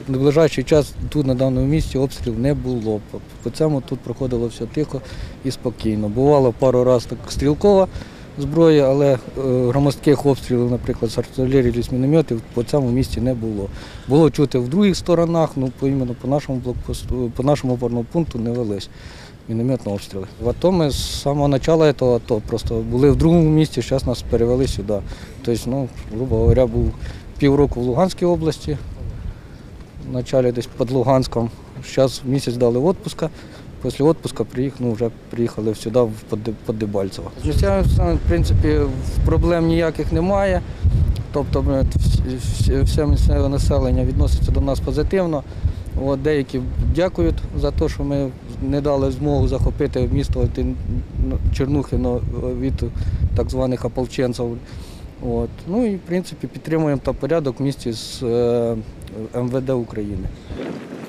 в ближайший час тут на даному місці обстрілів не було. По цьому тут проходило все тихо і спокійно. Бувало пару разів так стрілкова зброя, але громадських обстрілів, наприклад, з артилерії чи мінометів по цьому місці не було. Було чути в других сторонах, іменно по нашому блокпосту, по нашому опорному пункту не велись мінометні обстріли. В АТО ми з самого початку цього АТО просто були в другому місці, зараз нас перевели сюди. Тобто, грубо говоря, був півроку в Луганській області, в початку десь під Луганськом. Зараз місяць дали відпуску. Після відпуску вже приїхали сюди, в Дебальцево. З місцевим, в принципі, проблем ніяких немає. Тобто все місцеве населення відноситься до нас позитивно. Деякі дякують за те, що ми не дали змогу захопити місто Чернухино від так званих ополченців. Ну і, в принципі, підтримуємо порядок в місті з МВД України.